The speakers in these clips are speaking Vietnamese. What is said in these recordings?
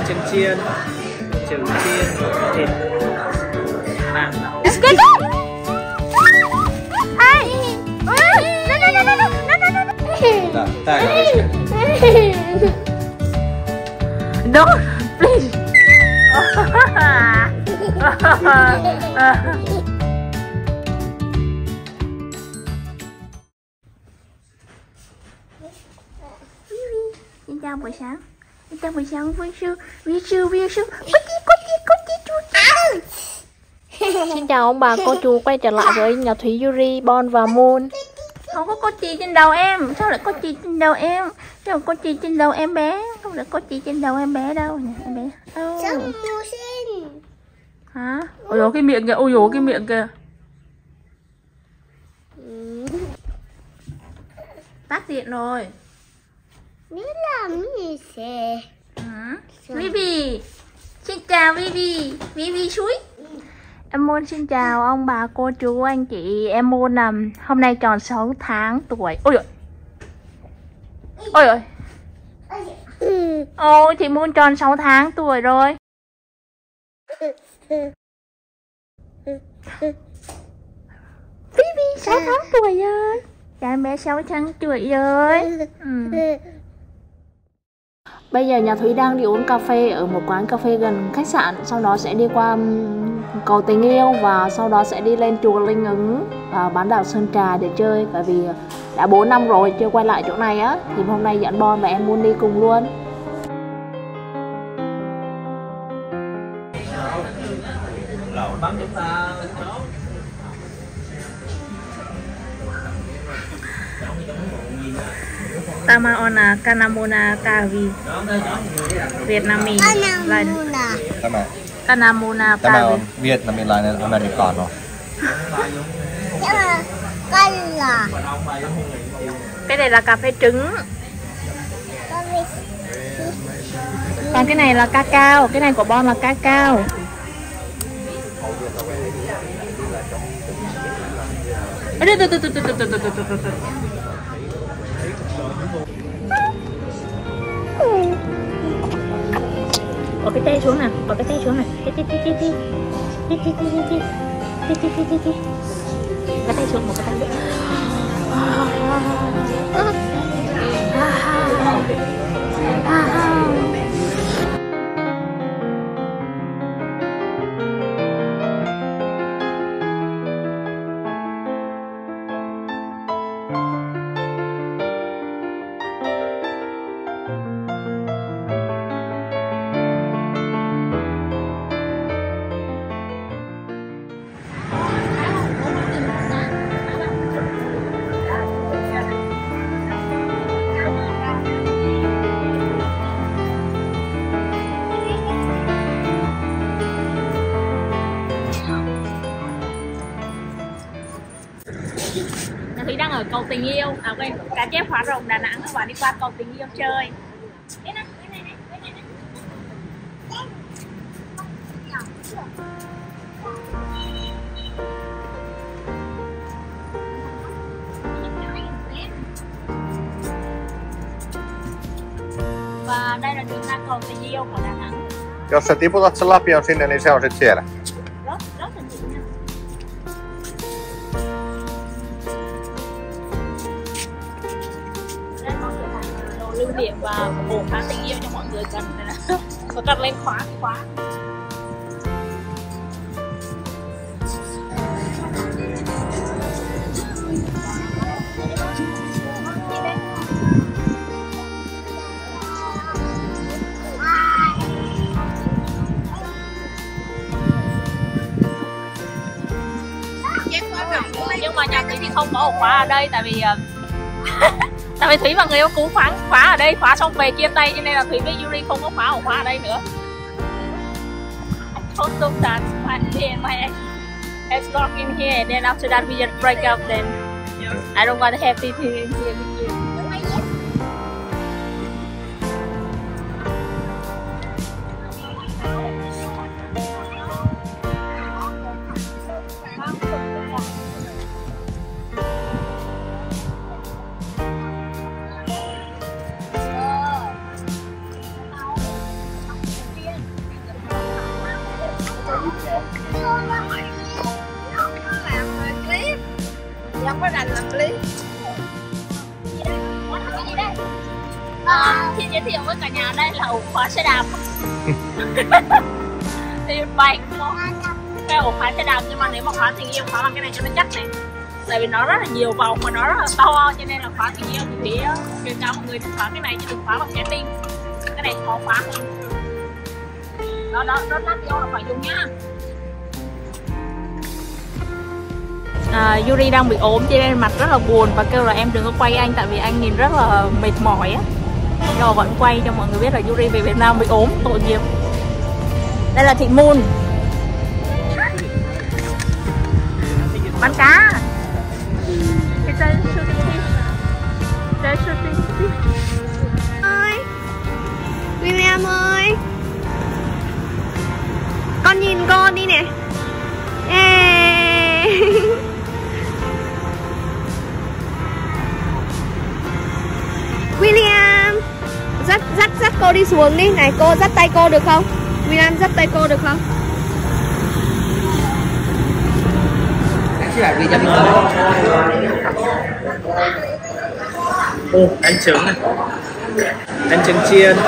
trứng chiên thịt mặn. It's good. Hey. No, please. Xin chào buổi sáng. Xin chào buổi sáng vui sư. Xin chào ông bà cô chú quay trở lại với nhà Thúy, Yuri, Bon và Moon. Không có cô chị trên đầu em. Sao lại có chị trên đầu em? Sao có chị trên đầu em bé? Không lại có chị trên đầu em bé đâu nè, em bé. Hả? Ôi dồi cái miệng kìa, ôi dồi cái miệng kìa. Tắt điện rồi. Biết làm gì thế? Vivi. Xin chào Vivi. Vivi suối. Em Moon xin chào ông bà cô chú anh chị. Em Moon hôm nay tròn 6 tháng tuổi. Ôi ôi. Ôi thì Moon tròn 6 tháng tuổi rồi. Vivi 6 tháng tuổi rồi. Dạ em bé 6 tháng tuổi rồi. Bây giờ nhà Thúy đang đi uống cà phê ở một quán cà phê gần khách sạn. Sau đó sẽ đi qua cầu Tình Yêu và sau đó sẽ đi lên chùa Linh Ứng và bán đảo Sơn Trà để chơi. Tại vì đã 4 năm rồi chưa quay lại chỗ này á, thì hôm nay dẫn Bon và em muốn đi cùng luôn. Tamaona Kanamona Kavi Vietnamese line Kanamona Kavi Vietnamese line Americano. Cái này là cà phê trứng. Còn cái này là cacao. Cái này của Bon là cacao. Bỏ cái tay xuống nè, bỏ cái tay xuống nè. Cái tay xuống, một cái tay. Thúy đang ở cầu Tình Yêu, quên, Cá Chép Hóa Rồng Đà Nẵng và đi qua cầu Tình Yêu chơi. Và đây là đường ra cầu Tình Yêu của Đà Nẵng. Jos sä tiputat sen lapion sinne, niin se on sit siellä. Lưu niệm và ổ khá tình yêu cho mọi người cần này là có cần lên khóa. Nhưng mà nhà Thúy thì không có ổ khóa ở đây tại vì tại vì Thúy và người yêu cũ khóa ở đây, khóa xong về chia tay cho nên là Thúy với Yuri không có khóa ổ khóa ở đây nữa. I told them that me and my ex got in here and then after that we just break up, then I don't want to have this here with you. đấy. Xin giới thiệu với cả nhà, đây là ổ khóa xe đạp. Thì bike cái ổ khóa xe đạp, nhưng mà nếu mà khóa tình yêu khóa bằng cái này cho nó chắc này, tại vì nó rất là nhiều vòng mà nó rất là to, cho nên là khóa tình yêu thì khuyên cáo mọi người đừng khóa cái này, chứ đừng khóa bằng trái tim, cái này khó khóa hơn. Đó rất lát vô là phải dùng nhá. Yuri đang bị ốm cho nên mặt rất là buồn và kêu là em đừng có quay anh, tại vì anh nhìn rất là mệt mỏi á. Nhưng mà vẫn quay cho mọi người biết là Yuri về Việt Nam bị ốm, tội nghiệp. Đây là chị Moon. Bán cá. Ơi, William ơi, con nhìn con đi nè. William, dắt cô đi xuống đi. Này cô dắt tay cô được không? William dắt tay cô được không? Ô, ăn trứng này, ăn trứng chiên,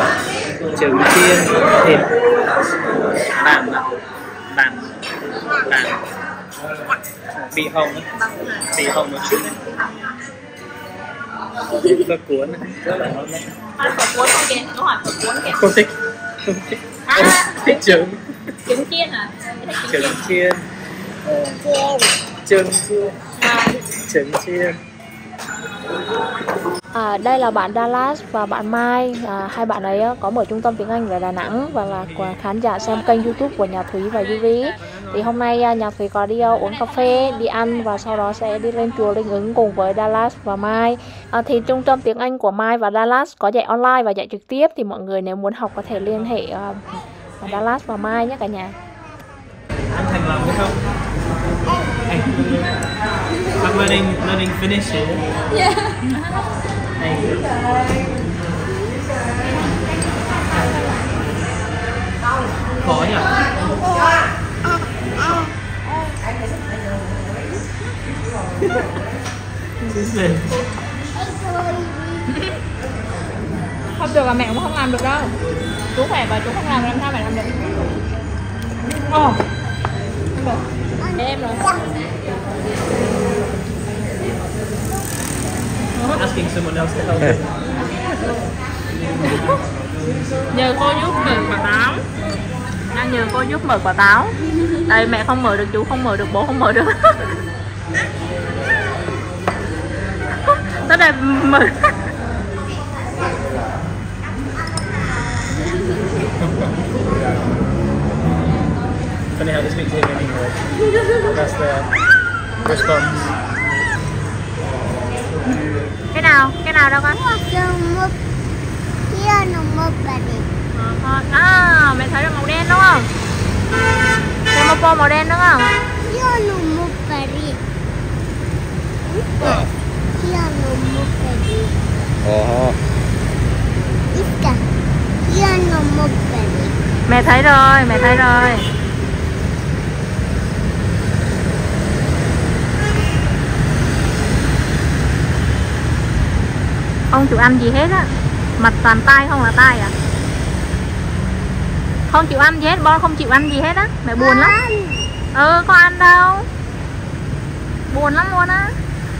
thịt, bạn, bị hồng một chút này, phở cuốn này, Phở cuốn không kìa, nó hỏi phở cuốn kìa. không thích, thích trứng Chiên à? chiên, trứng chiên. Đây là bạn Dallas và bạn Mai. Hai bạn ấy có mở trung tâm tiếng Anh ở Đà Nẵng và là khán giả xem kênh YouTube của nhà Thúy và Yuri. Thì hôm nay nhà Thúy có đi uống cà phê, đi ăn và sau đó sẽ đi lên chùa Linh Ứng cùng với Dallas và Mai. Thì trung tâm tiếng Anh của Mai và Dallas có dạy online và dạy trực tiếp, thì mọi người nếu muốn học có thể liên hệ Dallas và Mai nhé cả nhà. Anh thành lòng được không? I'm learning Finnish here. Yeah. Khó nhỉ? Không được là mẹ cũng không làm được đâu. Chú khỏe và chú không làm sao mẹ làm được. Không được. Em rồi. Asking someone else to help. Nhờ cô giúp mở quả táo. Nhờ cô giúp mở quả táo. Tại mẹ không mở được, chú không mở được, bố không mở được. Tới đây mở. Funny how to speak to him anymore. That's the response. Cái nào đâu con? Mẹ thấy được màu đen đúng không? Cái màu màu đen đúng không? Mẹ thấy rồi. Không chịu ăn gì hết á, mặt toàn tai không là tai à? Không chịu ăn gì hết, Bon không chịu ăn gì hết á, mẹ buồn lắm. Có ăn đâu, buồn lắm luôn á.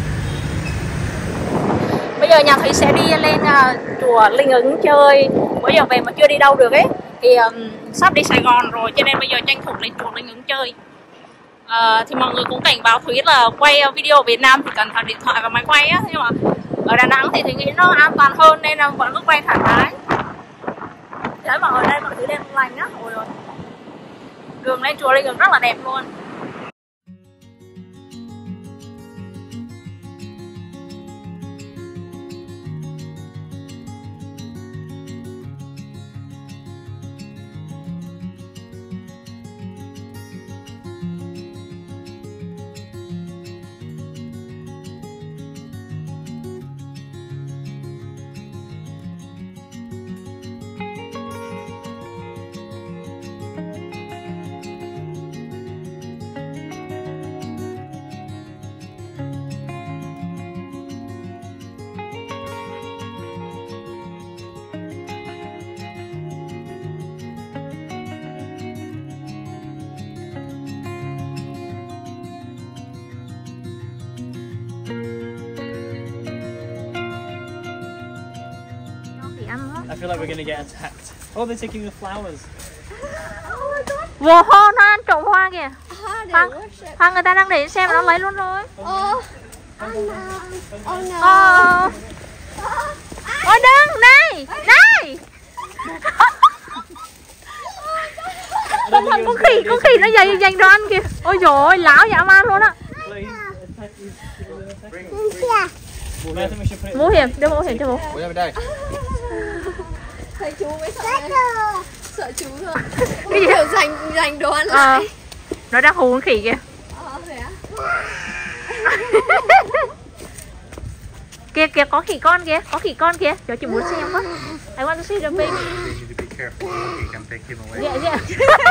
Bây giờ nhà Thúy sẽ đi lên chùa Linh Ứng chơi, bây giờ về mà chưa đi đâu được ấy, thì sắp đi Sài Gòn rồi, cho nên bây giờ tranh thủ lên chùa Linh Ứng chơi. Thì mọi người cũng cảnh báo Thúy là quay video ở Việt Nam thì cần phải điện thoại và máy quay á, nhưng mà ở Đà Nẵng thì Thúy nghĩ nó an toàn hơn nên là vẫn cứ quay thoải mái. Đấy mà ở đây mọi thứ đèn lành á, ôi rồi. Đường lên chùa Linh Ứng rất là đẹp luôn. ăn đó. I feel like we're gonna get attacked. Oh, they're taking the flowers. Wow, hoa nó ăn trộm hoa kìa. Hoa Hoa người ta đang để xem nó lấy luôn rồi. oh no. Ôi đừng, này, này. Con khỉ nó giành đồ ăn kìa. Ôi dồi ôi, láo dã man luôn á. Mũ hiểm, đưa mũ hiểm cho bố. Ủa, ra bên đây. Thấy chú mới sợ chú thôi. Cái gì kiểu giành đồ ăn lại. Nó đang hù con khỉ kìa. Thế á? Kìa kìa, có khỉ con kìa, Cháu chỉ muốn xem quá. I want to see the baby. You need to be careful. Monkey can take him away. Dạ.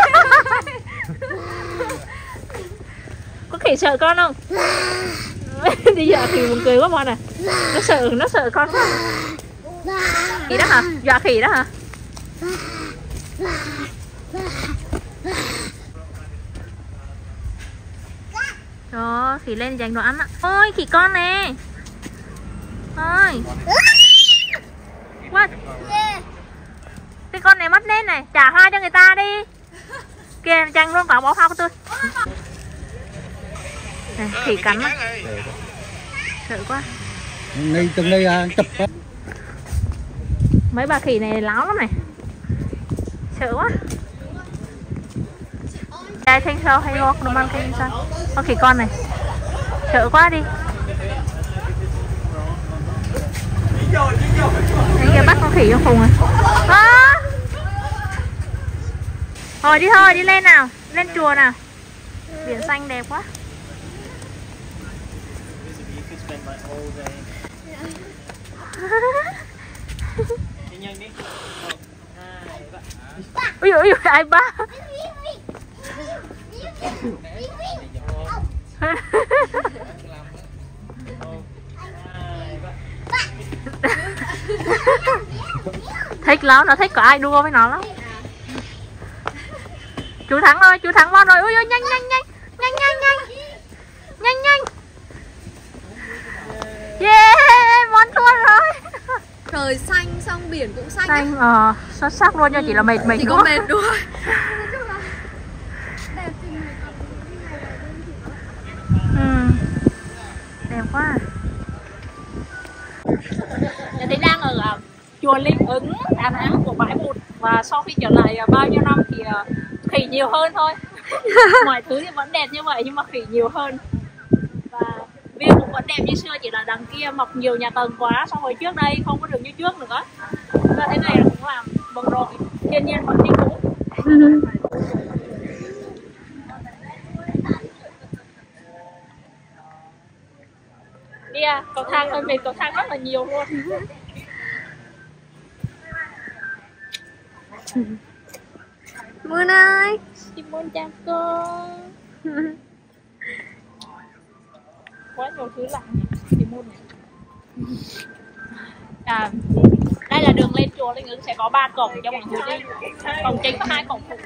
Có khỉ sợ con không? Đi dọa khỉ buồn cười quá Mon à. Nó sợ con quá. Khỉ đó hả? Dọa khỉ đó hả? Đó, khỉ lên giành đồ ăn ạ. Ôi, khỉ con nè. Ôi. What? Cái con này mất nét này, trả hoa cho người ta đi. Kìa, giành luôn cả bó hoa của tôi. Này, khỉ cắn á. Sợ quá. Này từng đây chụp á. Mấy bà khỉ này láo lắm này. Sợ quá. I think so, hay walk no man can inside. Con khỉ con này. Sợ quá đi. Anh kia bắt con khỉ trong khùng rồi. Thôi đi lên nào. Lên chùa nào. Biển xanh đẹp quá. You could spend like all day. Nhanh đi. Ui ui ai ba. Thích lắm, nó thích có ai đua với nó lắm. Chú thắng rồi, chú thắng Mon rồi. Ui ui nhanh. Yeah, Mon thua rồi. Trời xanh xong biển cũng xanh. Xanh, xuất sắc luôn nha, chỉ là mệt chỉ đúng có mệt đúng rồi. Đẹp quá. Thì đang ở chùa Linh Ứng, Đà Nẵng của bãi Bụt. Và sau khi trở lại bao nhiêu năm thì khỉ nhiều hơn thôi. Mọi thứ thì vẫn đẹp như vậy nhưng mà khỉ nhiều hơn. Và view cũng vẫn đẹp như xưa, chỉ là đằng kia mọc nhiều nhà tầng quá, so với trước đây không có được như trước nữa. Và thế này cũng làm bận rộn, thiên nhiên vẫn như cũ. Đi à, cầu thang hơi mệt, cầu thang rất là nhiều luôn. Moon ơi. Chim Moon chào con. Quá nhiều thứ lạ nhỉ, Chim Moon này. Đây là đường lên chùa Linh Ứng, sẽ có 3 cổng cho mọi người đi. Cổng chính và 2 cổng phụ.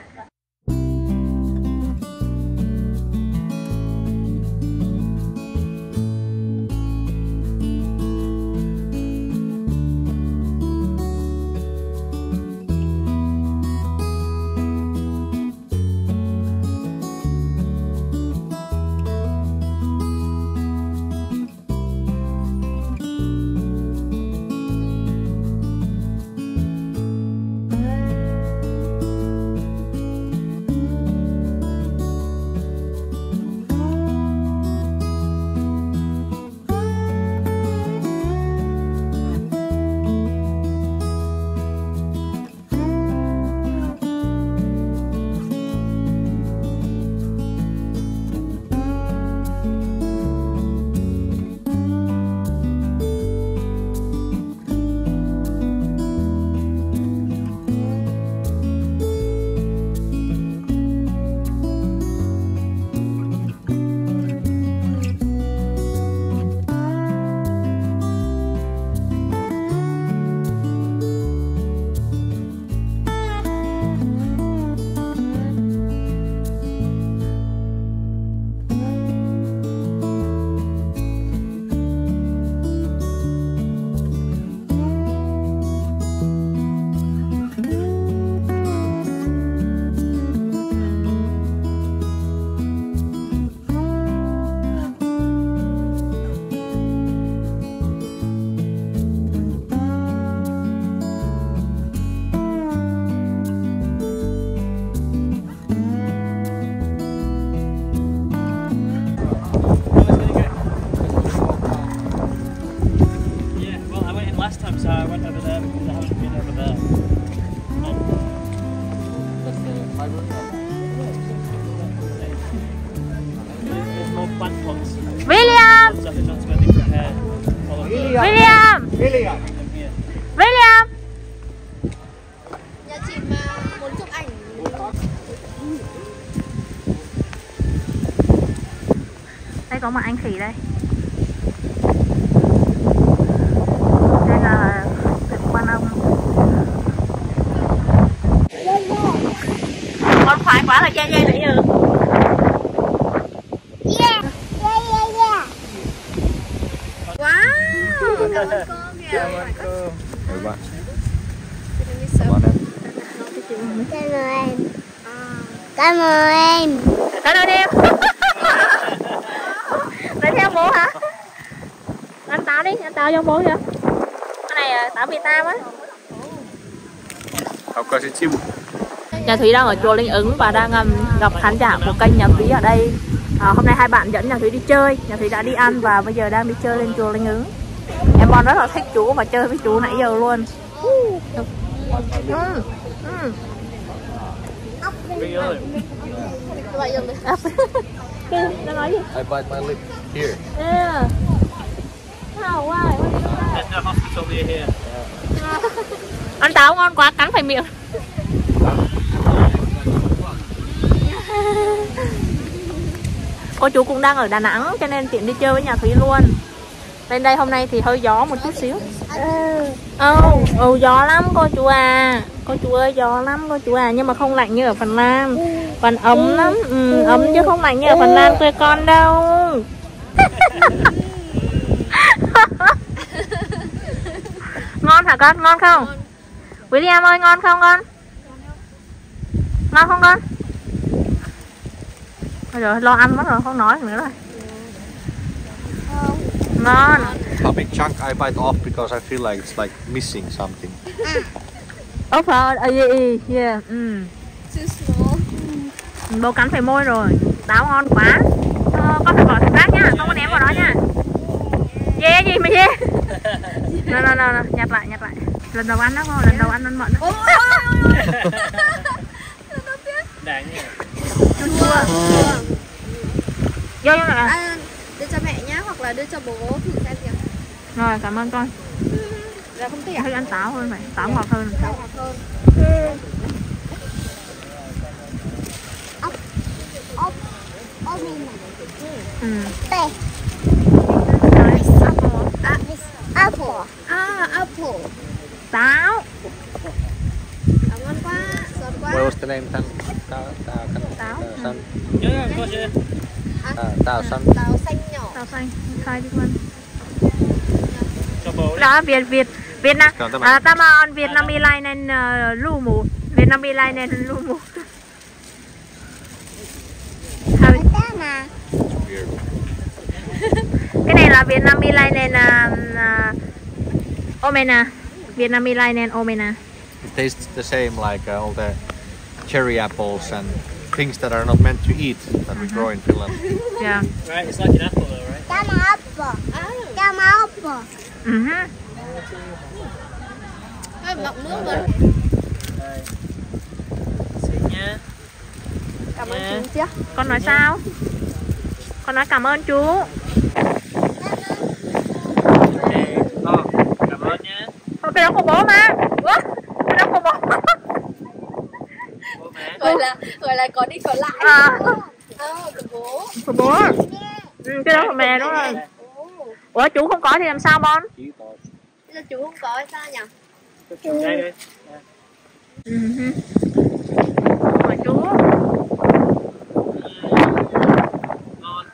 William. So John's got different hair. William. William. Nhà chị mà muốn chụp ảnh. Đây có một anh khỉ đây. Đây là tượng Quan Ông. Con khoái quá là che nãy giờ. Wow, cảm ơn cô kìa. Rồi bạn. Cảm ơn em. Cảm ơn em. Lấy theo bố hả? Anh Táo đi, anh Táo cho bố kìa. Cái này Táo Việt Nam á. How does it seem? Nhà Thúy đang ở chùa Linh Ứng và đang gặp khán giả của kênh Nhà Thúy ở đây. Hôm nay hai bạn dẫn Nhà Thúy đi chơi. Nhà Thúy đã đi ăn và bây giờ đang đi chơi lên chùa Linh Ứng. Em Bon rất là thích chú và chơi với chú nãy giờ luôn. Nó nói gì? I bite my lip here. Yeah. How, why? There's no hospital near here. Ăn táo ngon quá, cắn phải miệng. Cô chú cũng đang ở Đà Nẵng cho nên tiện đi chơi với Nhà Thúy luôn. Lên đây hôm nay thì hơi gió một chút xíu. Gió lắm cô chú à. Cô chú ơi, gió lắm cô chú à. Nhưng mà không lạnh như ở Phần Lan. Còn ấm lắm. Ấm chứ không lạnh như ở Phần Lan quê con đâu. Ngon hả con? Ngon không? William ơi, ngon không con? Ngon không con? Bây giờ lo ăn mất rồi, không nói nữa rồi. Ngon. A big chunk I bite off because I feel like it's like missing something. Yeah. Too small. Bố cắn phải môi rồi. Táo ngon quá. Con phải bỏ thùng rác nhá, không có ném vào đó nha. Yeah gì mà yeah. No, nhặt lại. Lần đầu ăn đó không? Lần đầu ăn mận. Đáng nhỉ. Chua. Vô lại. Đưa cho mẹ nhá, hoặc là đưa cho bố thử xem kìa. Rồi, cảm ơn con. Là không thích à? Thích ăn táo hơn vậy, táo ngọt hơn. Táo ngọt hơn. Apple. Táo. Ngon quá, giòn quá. What was the name? Tao Yeah, of course, yeah. Tao xanh. Táo xanh nhỏ. Táo xanh, khai đi con. Cho bố đi. Đó, Việt Nam. Tamon Vietnamese lu mù. Vietnamese lu mù. Cái này là Vietnamese nên omena. Vietnamese nên omena. It tastes the same like all the cherry apples and things that are not meant to eat that we grow in Finland. Yeah. Right, it's like an apple though, right? Hơi mọng nước rồi. Xin nha. Cảm ơn chú chưa? Con nói sao? Con nói cảm ơn chú. Cảm ơn nha. Cái đó của bố mà. Cái đó của bố. Bố mẹ. Gọi là có đi có lại. Của bố. Của bố. Cái đó của mẹ đúng rồi. Ủa chú không có thì làm sao Bon? Bây giờ chú không có hay sao nhỉ? Đây đi. Hỏi chú. Ngon.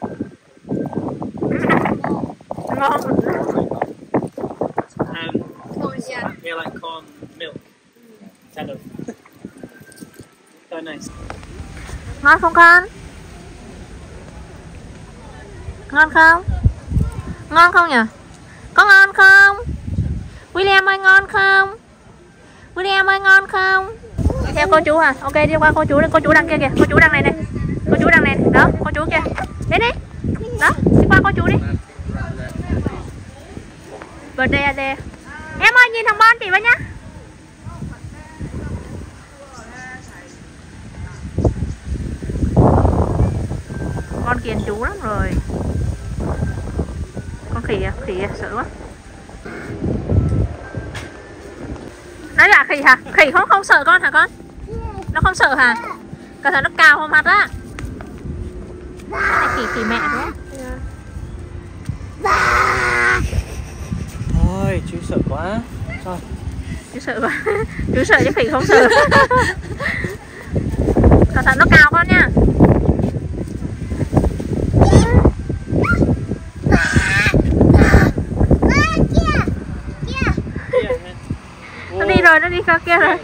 Ngon. Ngon nha. Yeah, like corn milk. Kind of. So nice. Ngon không con? Ngon không? Ngon không nhỉ? Có ngon không? William ơi ngon không? William ơi ngon không? Đi theo cô chú hả? Ok đi qua cô chú đi, cô chú đằng kia kìa, cô chú đằng này này. Cô chú đằng này, đó, cô chú kìa. Đến đi. Đó, đi qua cô chú đi. Birthday à đây. Em ơi nhìn thằng Bon chị với nhá. Con kiền chú lắm rồi. Khỉ à? Khỉ à? Sợ quá. Đấy là khỉ hả? Khỉ không sợ con hả con? Nó không sợ hả? Cẩn thận nó cào vào mặt á. Khỉ mẹ đúng không? Thôi chú sợ quá. Thôi. Chú sợ quá. Chú sợ chứ khỉ không sợ. Cẩn thận nó cào con nha. Nó đi rồi, nó đi qua kia rồi.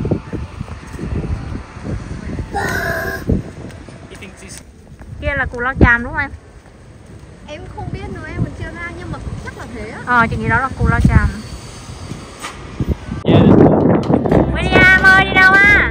Kia là cù lao chàm đúng không em? Em không biết nữa, em còn chưa ra nhưng mà chắc là thế á. Chị nghĩ đó là cù lao chàm. William ơi, đi đâu à?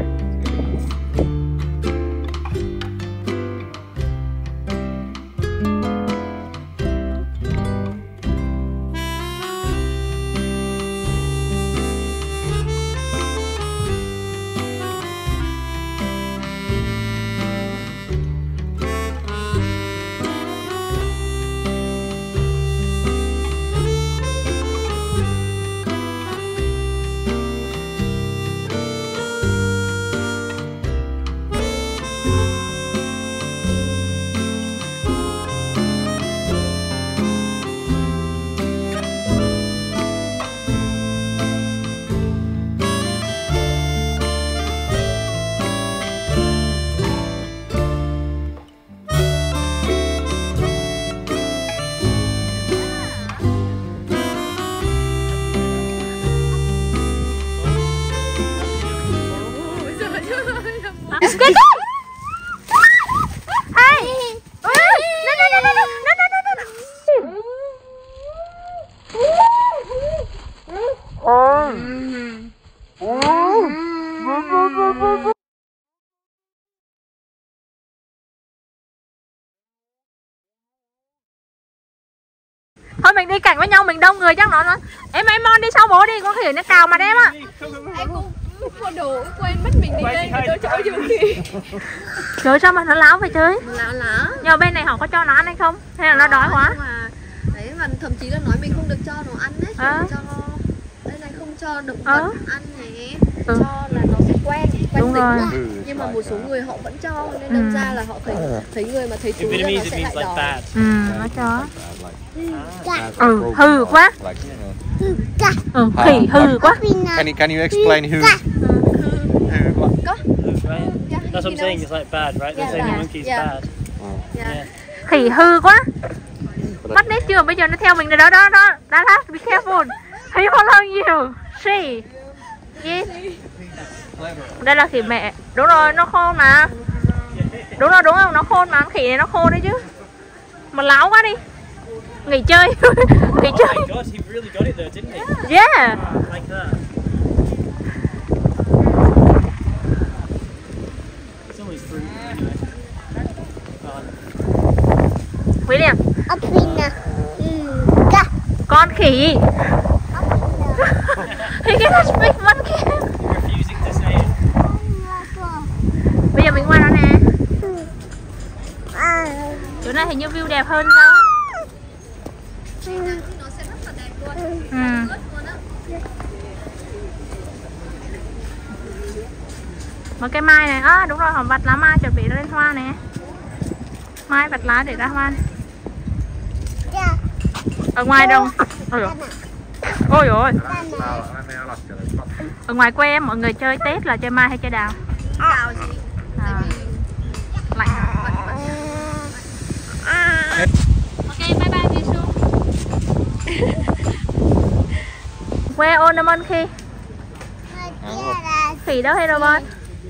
Let's get go! Hey! No, thôi mình đi cạnh với nhau, mình đông người chắc nó em Mon đi sau bố đi, con khỉ nó cào mặt em á. Em cũng có đồ quên mất mình đi đây tôi chỗ dùng gì. Trời sao mà nó láo vậy chơi? Láo. Nhưng bên này họ có cho nó ăn hay không? Hay là nó đói quá? Mà đấy mà thậm chí là nói mình không được cho đồ ăn đấy, cho đây này không cho động vật ăn này, cho là nó sẽ quen tính mà. Nhưng mà một số người họ vẫn cho nên đâm ra là họ thấy người mà thấy thú là nó sẽ lại đòi. Nó cho. Hư quá. Khỉ hư quá. Can you explain who? That's what I'm saying. It's like bad, right? They're saying the monkey's bad. Khỉ hư quá. Bắt nét chưa? Bây giờ nó theo mình rồi đó. Be careful. He follow you. See. Yes. Đây là khỉ mẹ. Đúng rồi, nó khôn mà. Đúng không? Nó khôn mà. Khỉ này nó khôn đấy chứ. Mà láo quá đi. Nghỉ chơi. Nghỉ chơi. Oh my God, he really got it there, didn't he? Yeah. Like that. It's always fruit anyway. William. Con khỉ. He cannot speak monkey. Refusing to say it. Bây giờ mình qua đó nè. Chỗ này hình như view đẹp hơn đó. Nó sẽ rất là đẹp luôn. Một cái mai này, đúng rồi, họ vặt lá mai chuẩn bị lên hoa nè. Mai vặt lá để ra hoa này. Ở ngoài đâu? Ôi ôi. Ở ngoài quê em mọi người chơi Tết là chơi mai hay chơi đào? Đào gì? Lạnh. Ok, bye bye Jisoo. Where on the monkey? Khỉ đâu hay robot?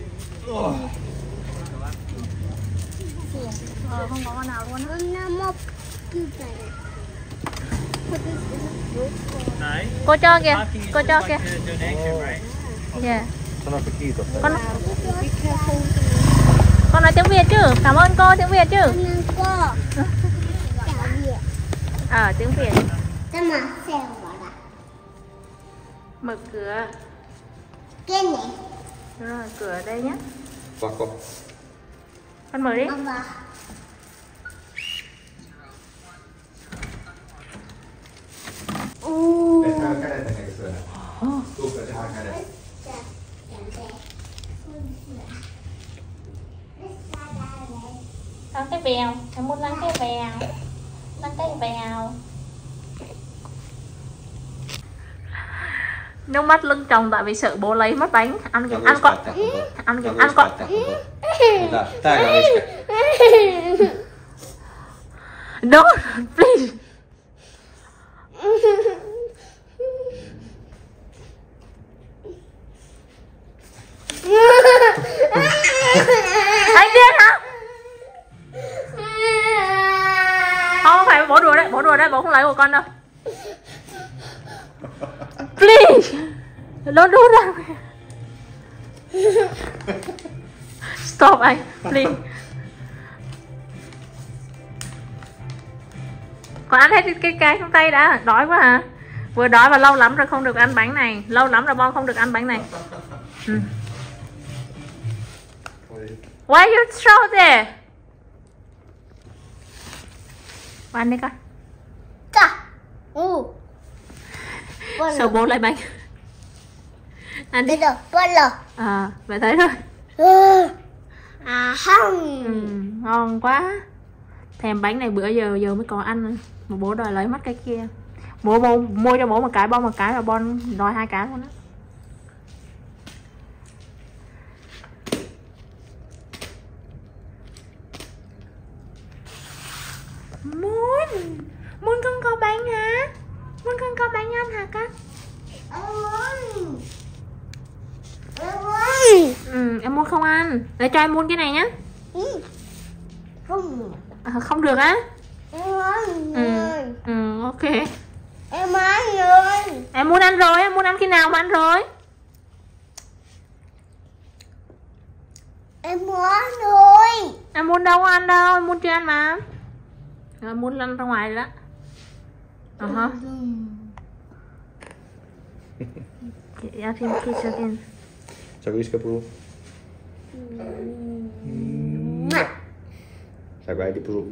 Không có con nào luôn. Cô cho kìa, cô cho kìa. Yeah. Con nói tiếng Việt chứ? Cảm ơn cô tiếng Việt chứ? Tiếng Việt. Mở cửa. Đúng rồi, cửa ở đây nhé. Con mở đi. Để hai cái đây này sửa này. Chụp lại hai cái đây. Lăn cái bèo, em muốn lăn cái bèo. Lăn cái bèo. Nước mắt lưng tròng tại vì sợ bố lấy mất bánh. Ăn kìa, ăn con. Ăn kìa, ăn con. Don't, please. Anh điên hả? Không phải bố đùa đấy, bố không lấy của con đâu. Please. Don't do that. Stop anh, please. Con ăn hết cái trong tay đã, đói quá hả? Vừa đói và lâu lắm rồi không được ăn bánh này. Lâu lắm rồi Bon không được ăn bánh này. Why you throw there? Ăn đi con. Sao bố lấy bánh? Ăn đi. À, mẹ thấy rồi. Ngon quá. Thèm bánh này bữa giờ mới có ăn. Mà bố đòi lấy mất cái kia. Bố mua cho bố một cái, Bon một cái, và Bon đòi 2 cái luôn á. Muốn con có bánh hả? Muốn con có bánh ăn hả con? Em muốn không ăn. Để cho em muốn cái này nhá. Không được á? Ok. Em ăn rồi. Em muốn ăn rồi, em muốn ăn khi nào mà ăn rồi? Em muốn ăn rồi. Em muốn đâu ăn đâu, em muốn chưa ăn mà. Em muốn lăn ra ngoài rồi đó. Jag tänker kissa igen. Ska vi viska på? Ska vi äta på?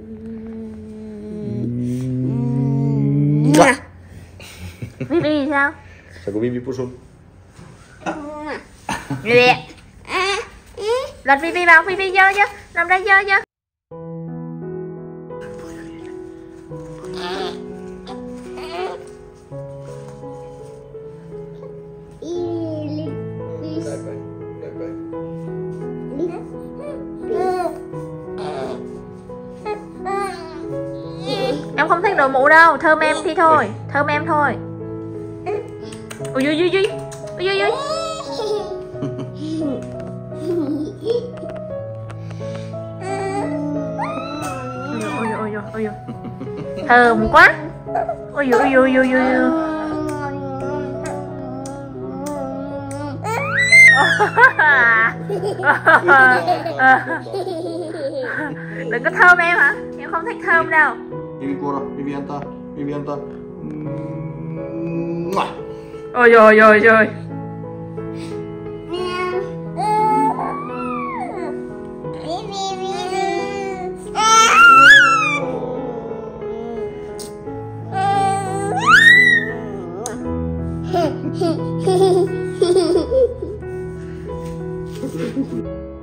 Vivi sao? Ska vi Vivi på sol? Vivi. Lật Vivi vào, Vivi dơ chứ. Làm đây dơ chứ. Em không thích đội mũ đâu, thơm em thì thôi, thơm em thôi. Ui ui ui ui, ui ui ui. Ôi thơm quá. Ôi ôi ôi ôi ôi. Đừng có thơm em hả? Em không thích thơm đâu. Vivi på då, Vivi hämta. Vivi hämta. Ôi ôi ôi ôi. Hehehe